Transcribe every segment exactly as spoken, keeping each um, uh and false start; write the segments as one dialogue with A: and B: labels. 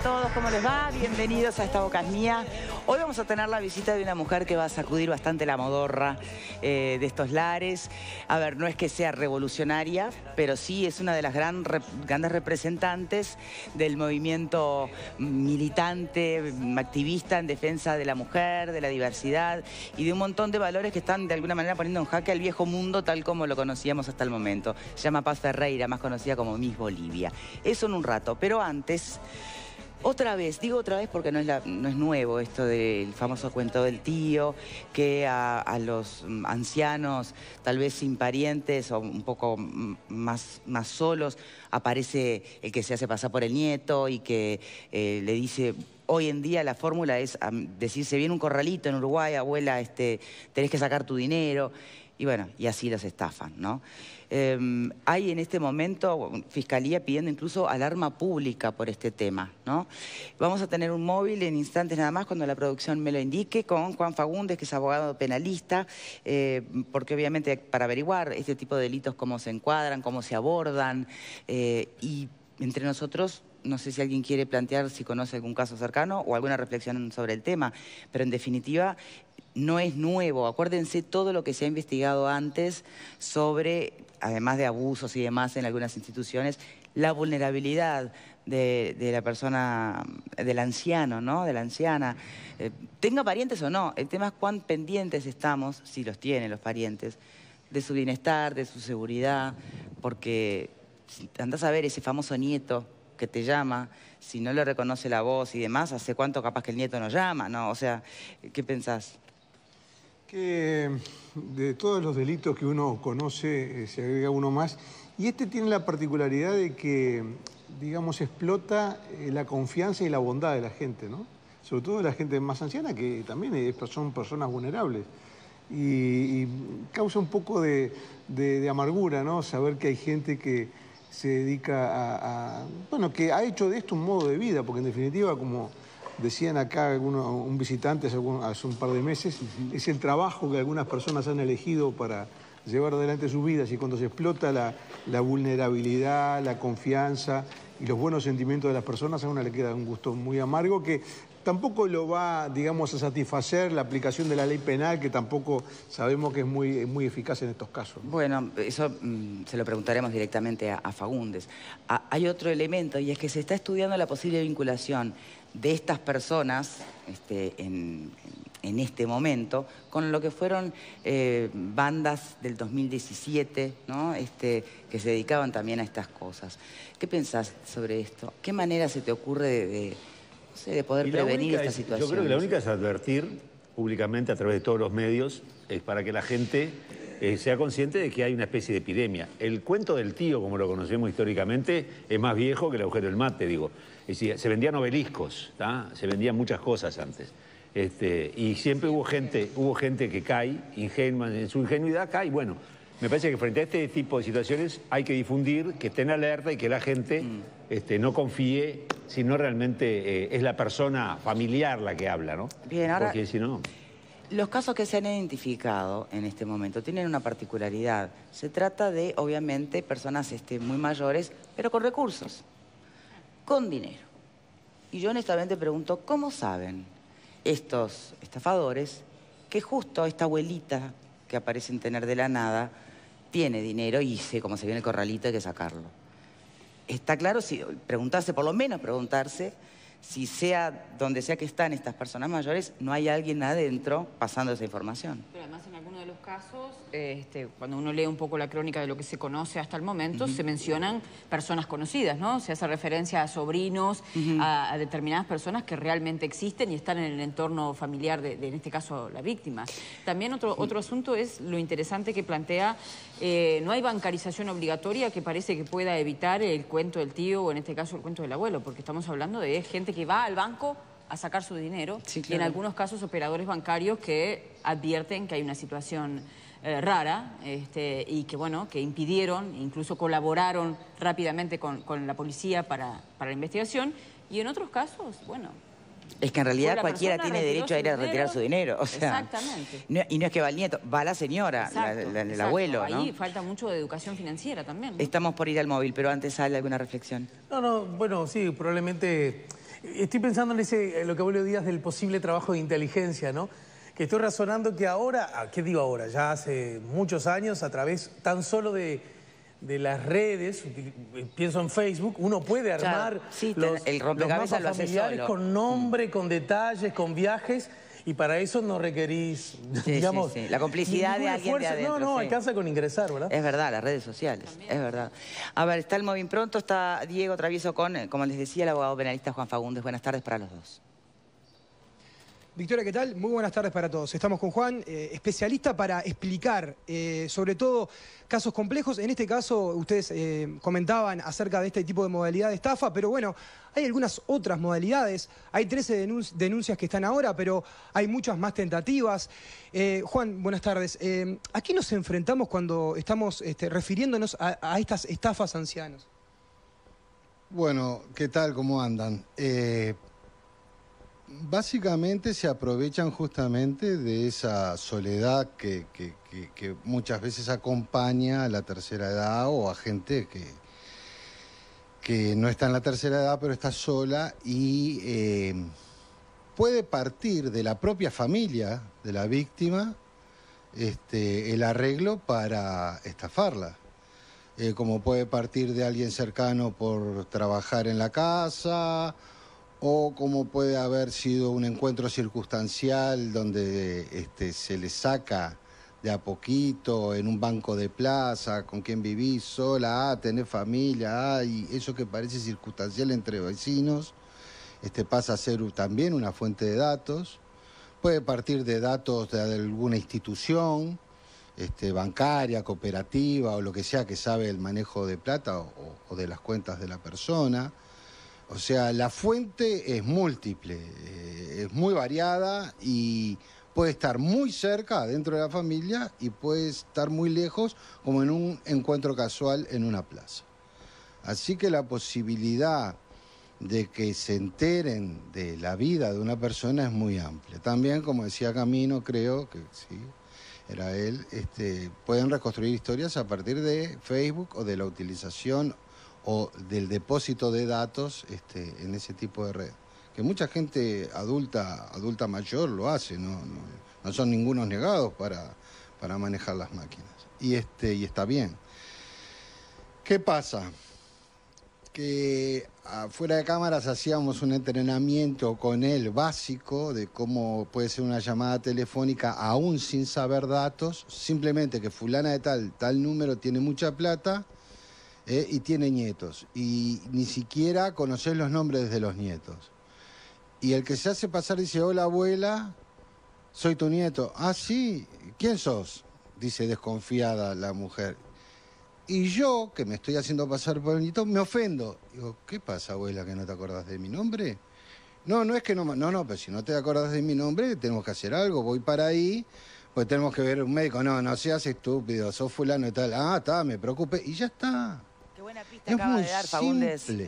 A: todos, ¿cómo les va? Bienvenidos a Esta Boca es Mía. Hoy vamos a tener la visita de una mujer que va a sacudir bastante la modorra eh, de estos lares. A ver, no es que sea revolucionaria, pero sí es una de las gran, rep, grandes representantes del movimiento militante, activista en defensa de la mujer, de la diversidad y de un montón de valores que están de alguna manera poniendo en jaque al viejo mundo tal como lo conocíamos hasta el momento. Se llama Paz Ferreira, más conocida como Miss Bolivia. Eso en un rato, pero antes... Otra vez, digo otra vez porque no es, la, no es nuevo esto del famoso cuento del tío, que a, a los ancianos, tal vez sin parientes o un poco más, más solos, aparece el que se hace pasar por el nieto y que eh, le dice... Hoy en día la fórmula es um, decir, se viene un corralito en Uruguay, abuela, este, tenés que sacar tu dinero. Y bueno, y así los estafan, ¿no? Eh, hay en este momento Fiscalía pidiendo incluso alarma pública por este tema, ¿no? Vamos a tener un móvil en instantes nada más cuando la producción me lo indique con Juan Fagundes, que es abogado penalista, eh, porque obviamente para averiguar este tipo de delitos, cómo se encuadran, cómo se abordan, eh, y entre nosotros... No sé si alguien quiere plantear si conoce algún caso cercano o alguna reflexión sobre el tema, pero en definitiva no es nuevo. Acuérdense todo lo que se ha investigado antes sobre, además de abusos y demás en algunas instituciones, la vulnerabilidad de, de la persona, del anciano, ¿no? De la anciana. Eh, tenga parientes o no, el tema es cuán pendientes estamos, si los tienen los parientes, de su bienestar, de su seguridad, porque si andás a ver ese famoso nieto que te llama, si no le reconoce la voz y demás, ¿hace cuánto capaz que el nieto nos llama? ¿No? O sea, ¿qué pensás?
B: Que de todos los delitos que uno conoce, eh, se agrega uno más. Y este tiene la particularidad de que, digamos, explota eh, la confianza y la bondad de la gente, ¿no? Sobre todo de la gente más anciana, que también es, son personas vulnerables. Y, y causa un poco de, de, de amargura, ¿no? Saber que hay gente que se dedica a, a... Bueno, que ha hecho de esto un modo de vida, porque en definitiva, como decían acá algunos, un visitante hace, algún, hace un par de meses, uh-huh. Es el trabajo que algunas personas han elegido para llevar adelante sus vidas, y cuando se explota la, la vulnerabilidad, la confianza y los buenos sentimientos de las personas, a uno le queda un gusto muy amargo que tampoco lo va, digamos, a satisfacer la aplicación de la ley penal, que tampoco sabemos que es muy, muy eficaz en estos casos.
A: Bueno, eso mmm, se lo preguntaremos directamente a, a Fagundes. A, hay otro elemento, y es que se está estudiando la posible vinculación de estas personas este, en, en este momento con lo que fueron eh, bandas del dos mil diecisiete, ¿no? este, que se dedicaban también a estas cosas. ¿Qué pensás sobre esto? ¿Qué manera se te ocurre de... de No sé, de poder prevenir esta situación?
C: Yo creo que la única es advertir públicamente a través de todos los medios, es para que la gente eh, sea consciente de que hay una especie de epidemia. El cuento del tío, como lo conocemos históricamente, es más viejo que el agujero del mate, digo. Es decir, se vendían obeliscos, ¿tá? Se vendían muchas cosas antes. Este, y siempre hubo gente, hubo gente que cae, ingenua, en su ingenuidad cae, bueno... Me parece que frente a este tipo de situaciones hay que difundir, que estén alerta y que la gente mm. este, no confíe si no realmente eh, es la persona familiar la que habla, ¿no?
A: Bien, ahora,
C: porque si no...
A: Los casos que se han identificado en este momento tienen una particularidad. Se trata de, obviamente, personas este, muy mayores, pero con recursos, con dinero. Y yo honestamente pregunto, ¿cómo saben estos estafadores que justo esta abuelita que aparecen tener de la nada tiene dinero y sé cómo se viene el corralito, hay que sacarlo? Está claro, si preguntarse, por lo menos preguntarse, si sea donde sea que están estas personas mayores, no hay alguien adentro pasando esa información.
D: Pero además en algunos de los casos, este, cuando uno lee un poco la crónica de lo que se conoce hasta el momento, uh-huh. se mencionan personas conocidas, ¿no? Se hace referencia a sobrinos, uh-huh. a, a determinadas personas que realmente existen y están en el entorno familiar de, de en este caso, la víctima. También otro, otro asunto es lo interesante que plantea, eh, no hay bancarización obligatoria que parece que pueda evitar el cuento del tío o en este caso el cuento del abuelo, porque estamos hablando de gente que va al banco a sacar su dinero, sí, claro. Y en algunos casos operadores bancarios que advierten que hay una situación eh, rara este, y que, bueno, que impidieron, incluso colaboraron rápidamente con, con la policía para, para la investigación, y en otros casos, bueno...
A: Es que en realidad cualquiera tiene derecho a ir a retirar su dinero. O sea,
D: exactamente.
A: No, y no es que va el nieto, va la señora, la, la, el exacto. abuelo, ¿no?
D: Ahí falta mucho de educación financiera también, ¿no?
A: Estamos por ir al móvil, pero antes sale alguna reflexión.
E: No, no, bueno, sí, probablemente Estoy pensando en ese, en lo que vos le días del posible trabajo de inteligencia, ¿no? Que estoy razonando que ahora, ¿qué digo ahora? Ya hace muchos años, a través tan solo de, de las redes, pienso en Facebook, uno puede armar
A: claro, sí,
E: los,
A: el rompecabezas
E: los mapas familiares
A: solo.
E: con nombre, con detalles, con viajes, y para eso no requerís,
A: sí,
E: digamos...
A: Sí, sí. La complicidad de alguien de adentro.
E: No, no,
A: sí.
E: alcanza con ingresar, ¿verdad?
A: Es verdad, las redes sociales, también. Es verdad. A ver, está el Móvil Pronto, está Diego Travieso con, como les decía, el abogado penalista Juan Fagundes. Buenas tardes para los dos.
F: Victoria, ¿qué tal? Muy buenas tardes para todos. Estamos con Juan, eh, especialista para explicar, eh, sobre todo, casos complejos. En este caso, ustedes eh, comentaban acerca de este tipo de modalidad de estafa, pero bueno, hay algunas otras modalidades. Hay trece denun- denuncias que están ahora, pero hay muchas más tentativas. Eh, Juan, buenas tardes. Eh, ¿A qué nos enfrentamos cuando estamos este, refiriéndonos a, a estas estafas ancianos?
G: Bueno, ¿qué tal? ¿Cómo andan? Eh... Básicamente se aprovechan justamente de esa soledad que, que, que, que muchas veces acompaña a la tercera edad o a gente que, que no está en la tercera edad pero está sola y eh, puede partir de la propia familia de la víctima este, el arreglo para estafarla. Eh, como puede partir de alguien cercano por trabajar en la casa, o como puede haber sido un encuentro circunstancial donde este, se le saca de a poquito en un banco de plaza, con quien vivís sola, ah, tenés familia, ah, y eso que parece circunstancial entre vecinos, este, pasa a ser también una fuente de datos. Puede partir de datos de alguna institución, este, bancaria, cooperativa o lo que sea que sabe el manejo de plata o, o de las cuentas de la persona. O sea, la fuente es múltiple, eh, es muy variada y puede estar muy cerca dentro de la familia y puede estar muy lejos, como en un encuentro casual en una plaza. Así que la posibilidad de que se enteren de la vida de una persona es muy amplia. También, como decía Camino, creo que sí, era él, este, pueden reconstruir historias a partir de Facebook o de la utilización o del depósito de datos este, en ese tipo de red. Que mucha gente adulta, adulta mayor lo hace, no, no, no son ningunos negados para, para manejar las máquinas. Y, este, y está bien. ¿Qué pasa? Que afuera de cámaras hacíamos un entrenamiento con él básico de cómo puede ser una llamada telefónica aún sin saber datos, simplemente que fulana de tal, tal número tiene mucha plata, Eh, y tiene nietos, y ni siquiera conocer los nombres de los nietos. Y el que se hace pasar dice, hola abuela, soy tu nieto. Ah, sí, ¿quién sos? Dice desconfiada la mujer. Y yo, que me estoy haciendo pasar por el nieto, me ofendo. Digo, ¿qué pasa, abuela, que no te acordás de mi nombre? No, no es que no, no, no, pero si no te acordás de mi nombre, tenemos que hacer algo, voy para ahí, pues tenemos que ver un médico. No, no seas estúpido, sos fulano y tal. Ah, está, me preocupé, y ya está.
A: Qué buena pista
G: Es
A: acaba
G: muy
A: de dar Fagundes.
G: simple.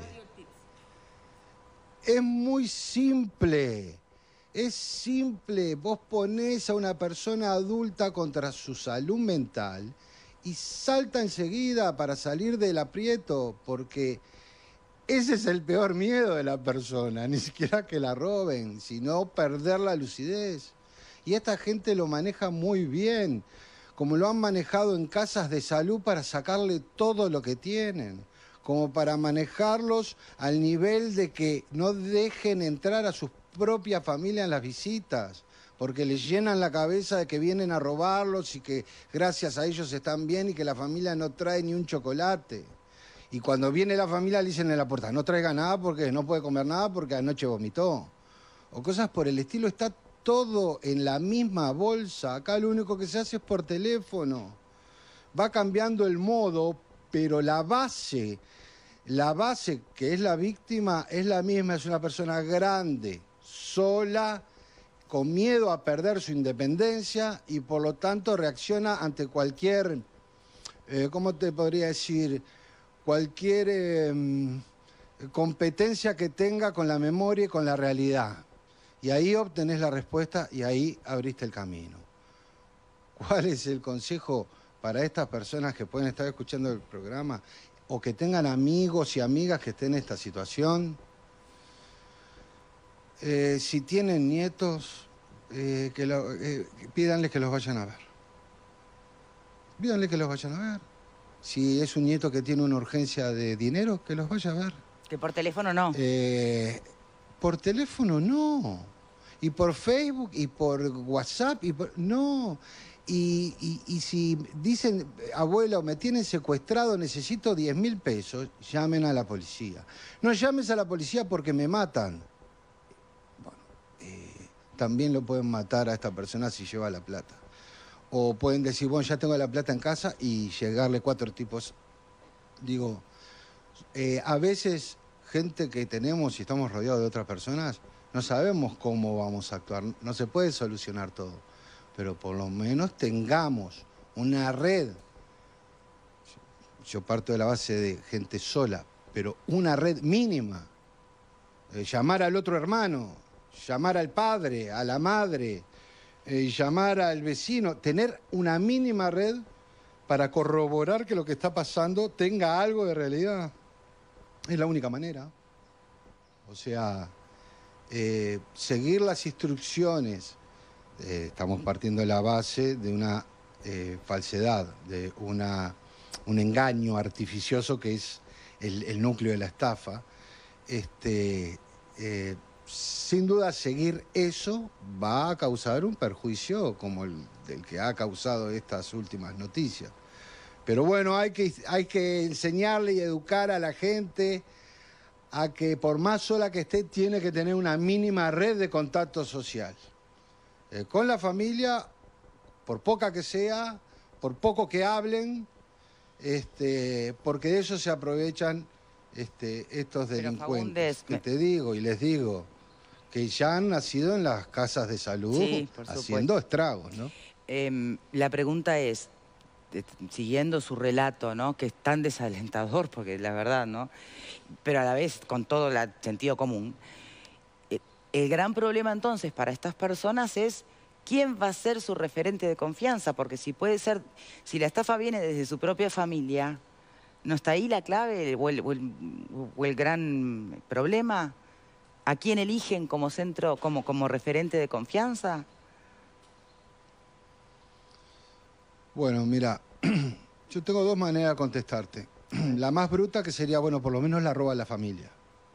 G: Es muy simple. Es simple. Vos ponés a una persona adulta contra su salud mental y salta enseguida para salir del aprieto, porque ese es el peor miedo de la persona. Ni siquiera que la roben, sino perder la lucidez. Y esta gente lo maneja muy bien, como lo han manejado en casas de salud para sacarle todo lo que tienen, como para manejarlos al nivel de que no dejen entrar a su propia familia en las visitas, porque les llenan la cabeza de que vienen a robarlos y que gracias a ellos están bien y que la familia no trae ni un chocolate. Y cuando viene la familia le dicen en la puerta, no traiga nada porque no puede comer nada porque anoche vomitó. O cosas por el estilo. Está todo en la misma bolsa. Acá lo único que se hace es por teléfono. Va cambiando el modo, pero la base, la base que es la víctima es la misma. Es una persona grande, sola, con miedo a perder su independencia y por lo tanto reacciona ante cualquier, eh, ¿cómo te podría decir? Cualquier eh, competencia que tenga con la memoria y con la realidad. Y ahí obtenés la respuesta y ahí abriste el camino. ¿Cuál es el consejo para estas personas que pueden estar escuchando el programa o que tengan amigos y amigas que estén en esta situación? Eh, si tienen nietos, eh, que lo, eh, pídanles que los vayan a ver. Pídanle que los vayan a ver. Si es un nieto que tiene una urgencia de dinero, que los vaya a ver.
A: Que por teléfono no.
G: Eh, por teléfono no. Y por Facebook, y por WhatsApp, y por... No. Y, y, y si dicen, abuelo, me tienen secuestrado, necesito diez mil pesos, llamen a la policía. No llames a la policía porque me matan. Bueno, eh, también lo pueden matar a esta persona si lleva la plata. O pueden decir, bueno, ya tengo la plata en casa y llegarle cuatro tipos. Digo, eh, a veces gente que tenemos y estamos rodeados de otras personas, no sabemos cómo vamos a actuar. No se puede solucionar todo, pero por lo menos tengamos una red. Yo parto de la base de gente sola, pero una red mínima. Eh, llamar al otro hermano, llamar al padre, a la madre, eh, llamar al vecino, tener una mínima red para corroborar que lo que está pasando tenga algo de realidad. Es la única manera. O sea, eh, seguir las instrucciones. Eh, estamos partiendo de la base de una eh, falsedad, de una, un engaño artificioso que es el, el núcleo de la estafa. Este, eh, sin duda, seguir eso va a causar un perjuicio como el del que ha causado estas últimas noticias. Pero bueno, hay que, hay que enseñarle y educar a la gente a que por más sola que esté, tiene que tener una mínima red de contacto social. Eh, con la familia, por poca que sea, por poco que hablen, este, porque de eso se aprovechan este, estos delincuentes. Que te digo y les digo, que ya han nacido en las casas de salud, sí, haciendo estragos, ¿no?
A: Eh, la pregunta es, siguiendo su relato, ¿no?, que es tan desalentador, porque la verdad, ¿no?, pero a la vez con todo el sentido común, eh, el gran problema entonces para estas personas es quién va a ser su referente de confianza, porque si puede ser, si la estafa viene desde su propia familia, ¿no está ahí la clave o el, o el, o el gran problema? ¿A quién eligen como centro, como, como referente de confianza?
G: Bueno, mira, yo tengo dos maneras de contestarte. La más bruta, que sería, bueno, por lo menos la roba la familia.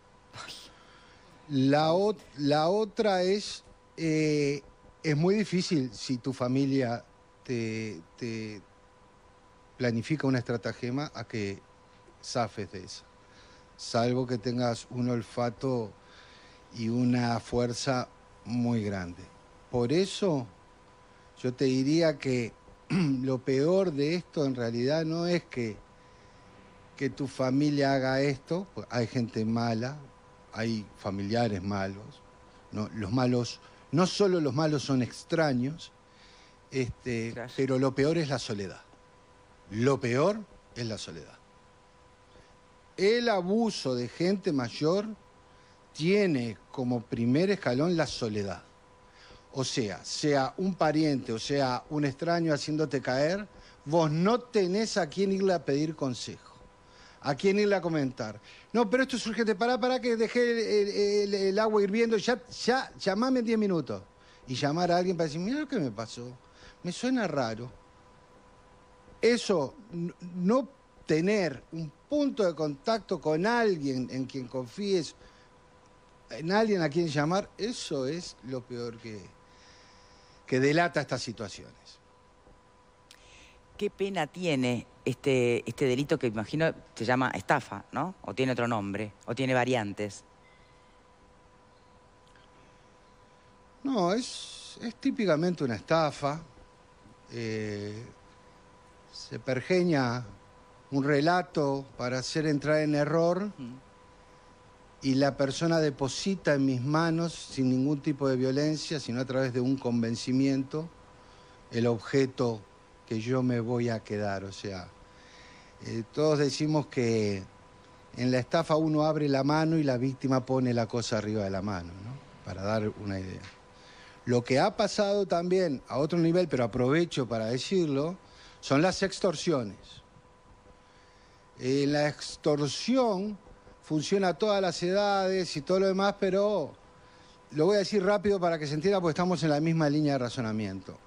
G: La, o la otra es, eh, es muy difícil si tu familia te, te planifica una estratagema a que zafes de esa. Salvo que tengas un olfato y una fuerza muy grande. Por eso yo te diría que lo peor de esto en realidad no es que, que tu familia haga esto, pues hay gente mala, hay familiares malos, no, los malos, no solo los malos son extraños, este, pero lo peor es la soledad. Lo peor es la soledad. El abuso de gente mayor tiene como primer escalón la soledad. O sea, sea un pariente o sea un extraño haciéndote caer, vos no tenés a quién irle a pedir consejo, a quién irle a comentar. No, pero esto es urgente, pará, pará que dejé el, el, el agua hirviendo, ya, ya, llamame en diez minutos. Y llamar a alguien para decir, mira lo que me pasó, me suena raro. Eso, no tener un punto de contacto con alguien en quien confíes, en alguien a quien llamar, eso es lo peor que, que delata estas situaciones.
A: ¿Qué pena tiene este, este delito que imagino se llama estafa, ¿no? O tiene otro nombre, o tiene variantes?
G: No, es, es típicamente una estafa. Eh, se pergeña un relato para hacer entrar en error. Mm. Y la persona deposita en mis manos, sin ningún tipo de violencia, sino a través de un convencimiento, el objeto que yo me voy a quedar. O sea, eh, todos decimos que en la estafa uno abre la mano y la víctima pone la cosa arriba de la mano, ¿no? Para dar una idea. Lo que ha pasado también a otro nivel, pero aprovecho para decirlo, son las extorsiones. En la extorsión funciona a todas las edades y todo lo demás, pero lo voy a decir rápido para que se entienda, porque estamos en la misma línea de razonamiento.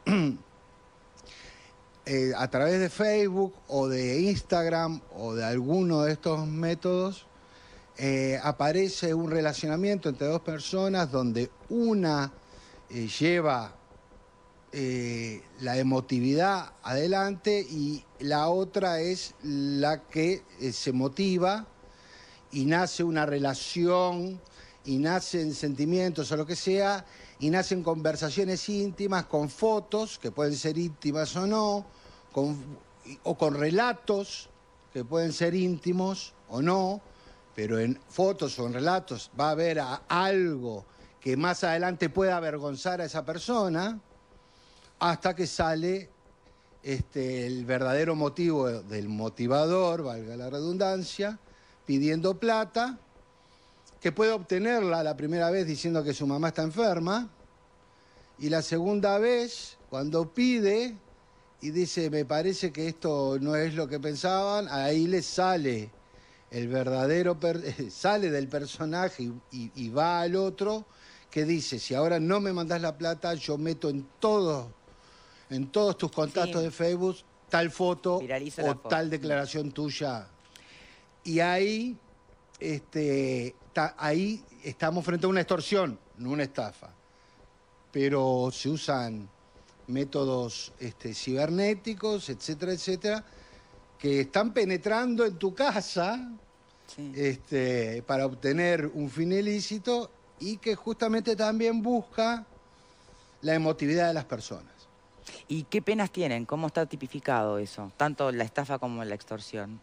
G: eh, a través de Facebook o de Instagram o de alguno de estos métodos, eh, aparece un relacionamiento entre dos personas donde una eh, lleva eh, la emotividad adelante y la otra es la que eh, se motiva y nace una relación y nacen sentimientos o lo que sea, y nacen conversaciones íntimas con fotos, que pueden ser íntimas o no, con, o con relatos, que pueden ser íntimos o no, pero en fotos o en relatos va a haber a algo que más adelante pueda avergonzar a esa persona, hasta que sale este, el verdadero motivo del motivador, valga la redundancia, pidiendo plata, que puede obtenerla la primera vez diciendo que su mamá está enferma, y la segunda vez, cuando pide y dice, me parece que esto no es lo que pensaban, ahí le sale el verdadero, per sale del personaje y, y, y va al otro, que dice, si ahora no me mandás la plata, yo meto en todo, en todos tus contactos sí. de Facebook tal foto
A: Viraliza
G: o
A: la foto.
G: tal declaración tuya. Y ahí... Este, ta, ahí estamos frente a una extorsión, no una estafa. Pero se usan métodos este, cibernéticos, etcétera, etcétera, que están penetrando en tu casa sí. este, para obtener un fin ilícito y que justamente también busca la emotividad de las personas.
A: ¿Y qué penas tienen? ¿Cómo está tipificado eso? Tanto la estafa como la extorsión.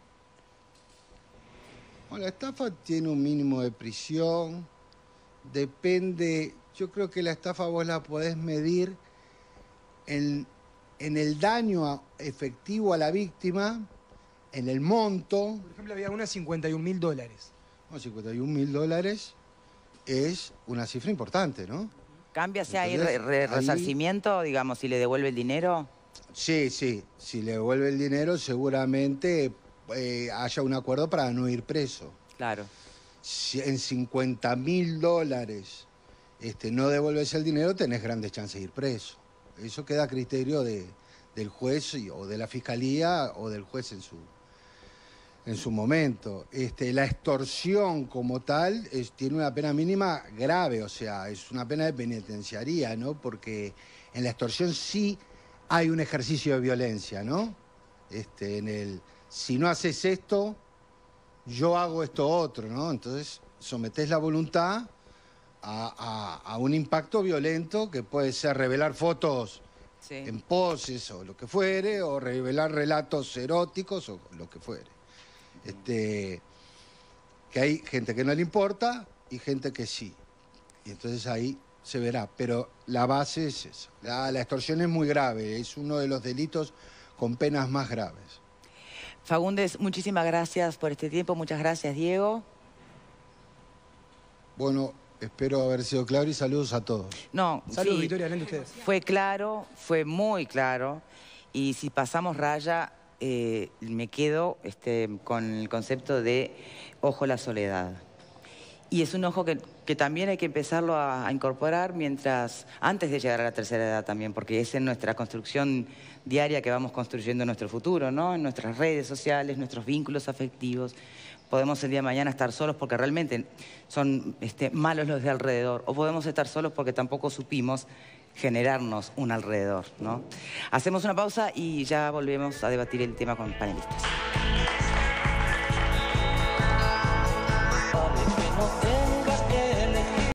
G: Bueno, la estafa tiene un mínimo de prisión, depende, yo creo que la estafa vos la podés medir en, en el daño a, efectivo a la víctima, en el monto.
F: Por ejemplo, había una cincuenta y un mil dólares.
G: No, cincuenta y un mil dólares es una cifra importante, ¿no?
A: ¿Cambia si hay re, re, resarcimiento, digamos, si le devuelve el dinero?
G: Sí, sí, si le devuelve el dinero seguramente... Eh, haya un acuerdo para no ir preso.
A: Claro.
G: Si en cincuenta mil dólares este, no devuelves el dinero, tenés grandes chances de ir preso. Eso queda a criterio de, del juez y, o de la fiscalía o del juez en su, en su momento. Este, la extorsión como tal es, tiene una pena mínima grave, o sea, es una pena de penitenciaría, ¿no? Porque en la extorsión sí hay un ejercicio de violencia, ¿no? Este, en el... Si no haces esto, yo hago esto otro, ¿no? Entonces sometés la voluntad a, a, a un impacto violento que puede ser revelar fotos sí. en poses o lo que fuere, o revelar relatos eróticos o lo que fuere. Este, que hay gente que no le importa y gente que sí. Y entonces ahí se verá. Pero la base es esa. La, la extorsión es muy grave, es uno de los delitos con penas más graves.
A: Fagundes, muchísimas gracias por este tiempo. Muchas gracias, Diego.
G: Bueno, espero haber sido claro y saludos a todos.
A: No,
F: saludos,
A: sí,
F: Victoria, adelante ustedes.
A: Fue claro, fue muy claro. Y si pasamos raya, eh, me quedo este, con el concepto de ojo la soledad. Y es un ojo que, que también hay que empezarlo a, a incorporar mientras, antes de llegar a la tercera edad también, porque es en nuestra construcción diaria que vamos construyendo nuestro futuro, ¿no? En nuestras redes sociales, nuestros vínculos afectivos. Podemos el día de mañana estar solos porque realmente son este, malos los de alrededor, o podemos estar solos porque tampoco supimos generarnos un alrededor, ¿no? Hacemos una pausa y ya volvemos a debatir el tema con panelistas.